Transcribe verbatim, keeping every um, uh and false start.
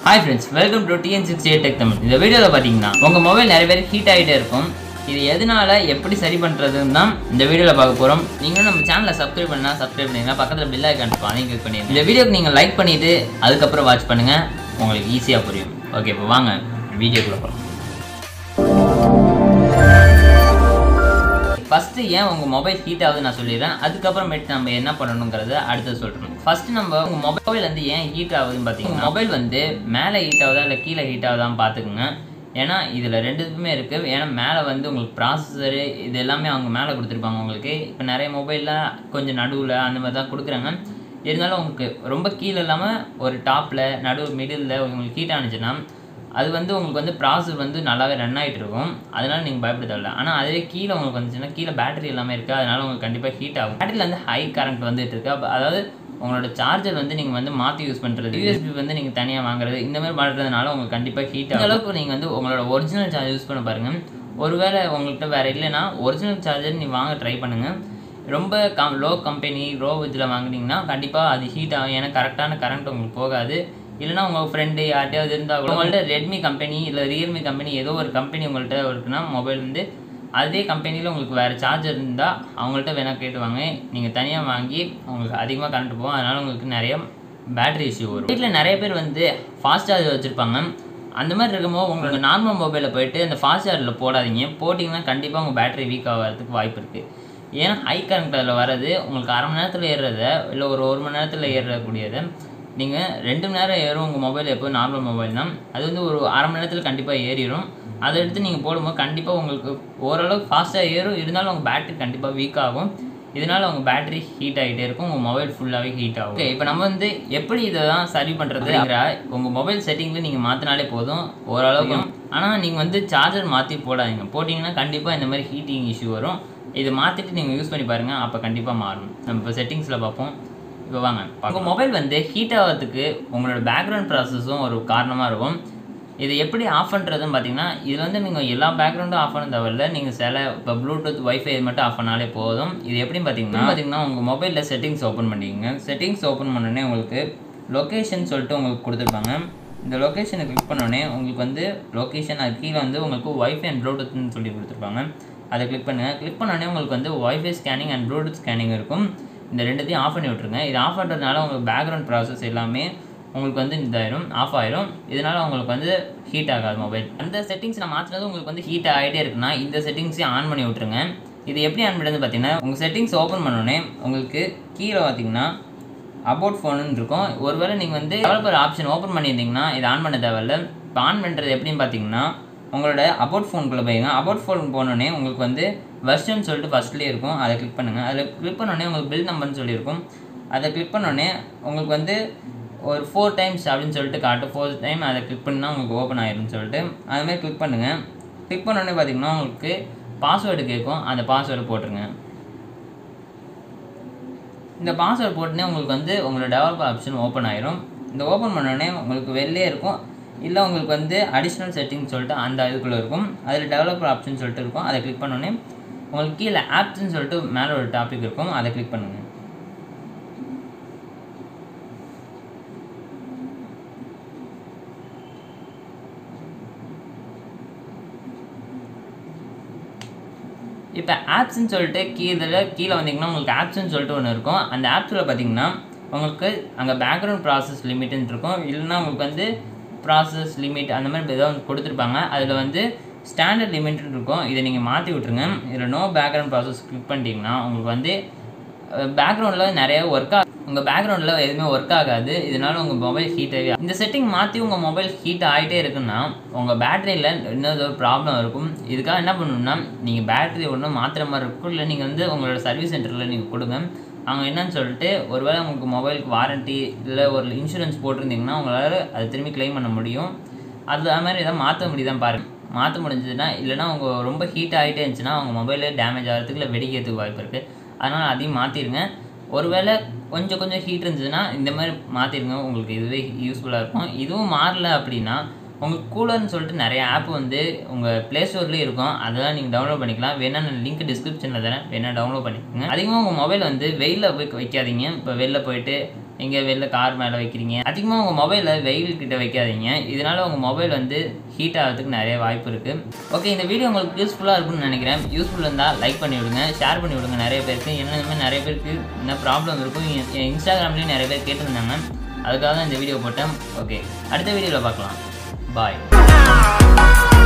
Hi friends, welcome to T N sixty-eight Tech Tamil. இந்த வீடியோல பாத்தீங்கன்னா உங்க மொபைல் நிறைய பேர் ஹீட் ஆயிட்டே இருக்கும். இது எதனால எப்படி சரி பண்றதுன்னு தான் இந்த வீடியோல பார்க்க போறோம். நீங்க நம்ம சேனலை சப்ஸ்கிரைப் பண்ணா சப்ஸ்கிரைப் பண்ணுங்க. பக்கத்துல பெல் ஐகான் இருக்கும் அதையும் கிளிக் பண்ணிடுங்க. இந்த வீடியோக்கு நீங்க லைக் பண்ணிட்டு அதுக்கு அப்புறம் வாட்ச் பண்ணுங்க. உங்களுக்கு ஈஸியா புரியும். ஓகே, இப்போ வாங்க வீடியோக்குள்ள போலாம். ஃபர்ஸ்ட் ஏன் உங்க மொபைல் ஹீட் ஆகுது நான் சொல்லிடுறேன். அதுக்கப்புறமேட்டு நம்ம என்ன பண்ணணுங்கிறத அடுத்து சொல்றோம். ஃபர்ஸ்ட் நம்ம உங்க மொபைல் வந்து ஏன் ஹீட் ஆகுதுன்னு பார்த்தீங்கன்னா, மொபைல் வந்து மேலே ஹீட் ஆகுதா இல்லை கீழே ஹீட் ஆகுதான்னு பார்த்துக்குங்க. ஏன்னா இதில் ரெண்டுத்துமே இருக்குது. ஏன்னா மேலே வந்து உங்களுக்கு ப்ராசஸரு இது எல்லாமே அவங்க மேலே கொடுத்துருப்பாங்க உங்களுக்கு. இப்போ நிறைய மொபைலில் கொஞ்சம் நடுவில் அந்த மாதிரி தான் கொடுக்குறாங்க. இருந்தாலும் உங்களுக்கு ரொம்ப கீழே இல்லாமல் ஒரு டாப்பில் நடு மிடில் உங்களுக்கு ஹீட் ஆனிச்சுன்னா அது வந்து உங்களுக்கு வந்து ப்ராசஸ் வந்து நல்லாவே ரன் ஆகிட்டு இருக்கும். அதனால் நீங்கள் பயப்பட தேவையில்ல. ஆனால் அதே கீழே உங்களுக்கு வந்துச்சுன்னா கீழே பேட்டரி எல்லாமே இருக்குது. அதனால் உங்களுக்கு கண்டிப்பாக ஹீட் ஆகும். பேட்டரியில் வந்து ஹை கரண்ட் வந்துட்டு இருக்கு. அதாவது உங்களோட சார்ஜர் வந்து நீங்கள் வந்து மாற்றி யூஸ் பண்ணுறது, யூஎஸ்பி வந்து நீங்கள் தனியாக வாங்குறது, இந்த மாதிரி பண்ணுறதுனால உங்களுக்கு கண்டிப்பாக ஹீட் ஆகும். அளவுக்கு நீங்கள் வந்து உங்களோட ஒரிஜினல் சார்ஜர் யூஸ் பண்ண பாருங்கள். ஒருவேளை உங்கள்கிட்ட வேறு இல்லைன்னா ஒரிஜினல் சார்ஜர் நீ வாங்க ட்ரை பண்ணுங்கள். ரொம்ப கம் லோ கம்பெனி லோ இதில் வாங்கினீங்கன்னா கண்டிப்பாக அது ஹீட் ஆகும். ஏன்னா கரெக்டான கரண்ட் உங்களுக்கு போகாது. இல்லைனா உங்கள் ஃப்ரெண்டு யார்ட்டையாவது இருந்தால் கூட உங்கள்கிட்ட ரெட்மி கம்பெனி இல்லை ரியல்மி கம்பெனி ஏதோ ஒரு கம்பெனி உங்கள்கிட்ட இருக்குன்னா மொபைல் வந்து அதே கம்பெனியில் உங்களுக்கு வேறு சார்ஜர் இருந்தால் அவங்கள்ட்ட வேணால் கேட்டுவாங்க. நீங்கள் தனியாக வாங்கி உங்களுக்கு அதிகமாக கரண்ட் போகும். அதனால் உங்களுக்கு நிறைய பேட்டரி இஷ்யூ வரும். வீட்டில் நிறைய பேர் வந்து ஃபாஸ்ட் சார்ஜர் வச்சுருப்பாங்க. அந்த மாதிரி இருக்கும்போது உங்களுக்கு நார்மல் மொபைலில் போய்ட்டு அந்த ஃபாஸ்ட் சார்ஜரில் போடாதீங்க. போட்டிங்கன்னா கண்டிப்பாக உங்கள் பேட்டரி வீக் ஆகிறதுக்கு வாய்ப்பு இருக்குது. ஏன்னா ஹை கரண்ட் அதில் வர்றது உங்களுக்கு அரை மணி நேரத்தில் ஏறுறத இல்லை ஒரு ஒரு மணி நேரத்தில் ஏறக்கூடியதை நீங்கள் ரெண்டு மணி நேரம் ஏறும். உங்கள் மொபைல் எப்போ நார்மல் மொபைல் தான் அது வந்து ஒரு அரை மணி நேரத்தில் கண்டிப்பாக ஏறிடும். அதை எடுத்து நீங்கள் போடும்போது கண்டிப்பாக உங்களுக்கு ஓரளவுக்கு ஃபாஸ்ட்டாக ஏறும். இருந்தாலும் உங்கள் பேட்டரி கண்டிப்பாக வீக் ஆகும். இதனால் உங்கள் பேட்டரி ஹீட் ஆகிட்டே இருக்கும். உங்கள் மொபைல் ஃபுல்லாகவே ஹீட் ஆகும். ஓகே, இப்போ நம்ம வந்து எப்படி இதை தான் சரி பண்ணுறது? உங்கள் மொபைல் செட்டிங்கில் நீங்கள் மாற்றினாலே போதும் ஓரளவுக்கு. ஆனால் நீங்கள் வந்து சார்ஜர் மாற்றி போடாதீங்க. போட்டிங்கன்னா கண்டிப்பாக இந்த மாதிரி ஹீட்டிங் இஷ்யூ வரும். இதை மாற்றிட்டு நீங்கள் யூஸ் பண்ணி பாருங்கள். அப்போ கண்டிப்பாக மாறும். நம்ம இப்போ செட்டிங்ஸில் பார்ப்போம். இப்போ வாங்க, உங்கள் மொபைல் வந்து ஹீட் ஆகிறதுக்கு உங்களோட பேக்ரவுண்ட் ப்ராசஸும் ஒரு காரணமாக இருக்கும். இதை எப்படி ஆஃப் பண்ணுறதுன்னு பார்த்தீங்கன்னா, இதில் வந்து நீங்கள் எல்லா பேக்ரவுண்டும் ஆஃப் பண்ண தேவையில்ல. நீங்கள் சில இப்போ ப்ளூடூத் வைஃபை மட்டும் ஆஃப் பண்ணாலே போதும். இது எப்படின்னு பார்த்தீங்கன்னா பார்த்தீங்கன்னா உங்கள் மொபைலில் செட்டிங்ஸ் ஓப்பன் பண்ணிக்கோங்க. செட்டிங்ஸ் ஓப்பன் பண்ணோடனே உங்களுக்கு லொக்கேஷன் சொல்லிட்டு உங்களுக்கு கொடுத்துருப்பாங்க. இந்த லொக்கேஷனை கிளிக் பண்ணோடனே உங்களுக்கு வந்து லொக்கேஷன் அது கீழே வந்து உங்களுக்கு வைஃபை அண்ட் ப்ளூடூத்னு சொல்லி கொடுத்துருப்பாங்க. அதை கிளிக் பண்ணுங்கள். கிளிக் பண்ணோடனே உங்களுக்கு வந்து wifi scanning and bluetooth scanning இருக்கும். இந்த ரெண்டுத்தையும் ஆஃப் பண்ணி விட்ருங்க. இது ஆஃப் பண்ணுறதுனால உங்களுக்கு பேக்ரவுண்ட் ப்ராசஸ் எல்லாமே உங்களுக்கு வந்து இதாயிரும், ஆஃப் ஆயிரும். இதனால் உங்களுக்கு வந்து ஹீட் ஆகாது மொபைல். அந்த செட்டிங்ஸ் நான் மாற்றினது உங்களுக்கு வந்து ஹீட் ஆகிட்டே இருக்குன்னா இந்த செட்டிங்ஸையும் ஆன் பண்ணி விட்ருங்க. இது எப்படி ஆன் பண்ணுறது பார்த்தீங்கன்னா, உங்கள் செட்டிங்ஸ் ஓப்பன் பண்ணோடனே உங்களுக்கு கீழே பார்த்தீங்கன்னா அபவுட் ஃபோனுன்னு இருக்கும். ஒருவேளை நீங்கள் வந்து டெவலப்பர் ஆப்ஷன் ஓப்பன் பண்ணியிருந்தீங்கன்னா இது ஆன் பண்ண தேவையில்ல. இப்போ ஆன் பண்ணுறது எப்படின்னு பார்த்தீங்கன்னா, உங்களோட அபவுட் ஃபோனுக்குள்ளே போய்ங்க. அபவுட் ஃபோன் போனோடனே உங்களுக்கு வந்து வெர்ஷன் சொல்லிட்டு ஃபஸ்ட்லேயே இருக்கும். அதை கிளிக் பண்ணுங்கள். அதில் கிளிக் பண்ணோடனே உங்களுக்கு பில் நம்பர்னு சொல்லியிருக்கும். அதை கிளிக் பண்ணோடனே உங்களுக்கு வந்து ஒரு ஃபோர் டைம்ஸ் அப்படின்னு சொல்லிட்டு காட்டும். ஃபோர் டைம் அதை கிளிக் பண்ணால் உங்களுக்கு ஓப்பன் ஆயிரும்னு சொல்லிட்டு அதுமாதிரி கிளிக் பண்ணுங்கள். கிளிக் பண்ணோடனே பார்த்தீங்கன்னா உங்களுக்கு பாஸ்வேர்டு கேட்கும். அந்த பாஸ்வேர்டு போட்டுருங்க. இந்த பாஸ்வேர்டு போட்டுனே உங்களுக்கு வந்து உங்களோட டெவலப்பர் ஆப்ஷன் ஓப்பன் ஆயிரும். இந்த ஓப்பன் பண்ணோடனே உங்களுக்கு வெளிலே இருக்கும். இல்லை உங்களுக்கு வந்து அடிஷ்னல் செட்டிங்ஸ் சொல்லிட்டு அந்த இதுக்குள்ளே இருக்கும். அதில் டெவலப்பர் ஆப்ஷன் சொல்லிட்டு இருக்கும். அதை கிளிக் பண்ணோடனே உங்களுக்கு கீழே ஆப்ஸ்ன்னு சொல்லிட்டு மேலே ஒரு டாபிக் இருக்கும். அதை கிளிக் பண்ணுங்கள். இப்போ ஆப்ஸ்ன்னு சொல்லிட்டு கீழே கீழே வந்தீங்கன்னா உங்களுக்கு ஆப்ஸ்ன்னு சொல்லிட்டு ஒன்று இருக்கும். அந்த ஆப்ஸில் பார்த்தீங்கன்னா உங்களுக்கு அங்கே பேக்ரவுண்ட் ப்ராசஸ் லிமிட்னு இருக்கும். இல்லைன்னா உங்களுக்கு வந்து ப்ராசஸ் லிமிட் அந்த மாதிரி ஏதாவது கொடுத்துருப்பாங்க. அதில் வந்து ஸ்டாண்டர்ட் லிமிட்னு இருக்கும். இதை நீங்கள் மாற்றி விட்ருங்க. இதில் நோ பேக்ரவுண்ட் ப்ராசஸ் கிளிக் பண்ணிட்டீங்கன்னா உங்களுக்கு வந்து பேக்ரவுண்டில் நிறைய ஒர்க் ஆகும். உங்கள் பேக்ரவுண்டில் எதுவுமே ஒர்க் ஆகாது. இதனால் உங்கள் மொபைல் ஹீட் ஆகி இந்த செட்டிங் மாற்றி உங்கள் மொபைல் ஹீட் ஆகிட்டே இருக்குன்னா உங்கள் பேட்டரியில் இன்னொரு ஒரு ப்ராப்ளம் இருக்கும். இதுக்காக என்ன பண்ணணும்னா, நீங்கள் பேட்டரி ஒன்றும் மாற்றுற மாதிரி இருக்கும். இல்லை நீங்கள் வந்து உங்களோட சர்வீஸ் சென்டரில் நீங்கள் கொடுங்க. அவங்க என்னன்னு சொல்லிட்டு ஒருவேளை உங்களுக்கு மொபைலுக்கு வாரண்ட்டி இல்லை ஒரு இன்சூரன்ஸ் போட்டிருந்தீங்கன்னா உங்களால் அதை திரும்பி கிளைம் பண்ண முடியும். அது அது மாதிரி எதாவது மாற்ற முடியுதான் பாருங்கள். மாற்ற முடிஞ்சதுன்னா இல்லைனா உங்கள் ரொம்ப ஹீட் ஆகிட்டே இருந்துச்சுன்னா உங்கள் மொபைலே டேமேஜ் ஆகிறதுக்கு இல்லை வெடிக்கிறதுக்கு வாய்ப்பு இருக்குது. அதனால் அதையும் மாற்றிடுங்க. ஒருவேளை கொஞ்சம் கொஞ்சம் ஹீட் இருந்துச்சுன்னா இந்த மாதிரி மாற்றிடுங்க. உங்களுக்கு இதுவே யூஸ்ஃபுல்லாக இருக்கும். இதுவும் மாறல அப்படின்னா உங்களுக்கு கூலர்னு சொல்லிட்டு நிறைய ஆப் வந்து உங்கள் ப்ளே ஸ்டோர்லேயே இருக்கும். அதெல்லாம் நீங்கள் டவுன்லோட் பண்ணிக்கலாம். வேணா நான் லிங்க் டிஸ்கிரிப்ஷனில் தரேன். வேணா டவுன்லோட் பண்ணிக்கோங்க. அதிகமாக உங்கள் மொபைல் வந்து வெயிலில் போய் வைக்காதீங்க. இப்போ வெளில போயிட்டு எங்கே வெளில கார் மேலே வைக்கிறீங்க. அதிகமாக உங்கள் மொபைலில் வெயில் கிட்ட வைக்காதீங்க. இதனால் உங்கள் மொபைல் வந்து ஹீட் ஆகிறதுக்கு நிறைய வாய்ப்பு இருக்குது. ஓகே, இந்த வீடியோ உங்களுக்கு யூஸ்ஃபுல்லாக இருக்குன்னு நினைக்கிறேன். யூஸ்ஃபுல் இருந்தால் லைக் பண்ணி விடுங்க, ஷேர் பண்ணி விடுங்க நிறைய பேருக்கு. என்ன இந்த மாதிரி நிறைய பேருக்கு இந்த ப்ராப்ளம் இருக்கும். இன்ஸ்டாகிராம்லேயும் நிறைய பேர் கேட்டிருந்தாங்க, அதுக்காக தான் இந்த வீடியோ போட்டேன். ஓகே, அடுத்த வீடியோவில் பார்க்கலாம். பாய்.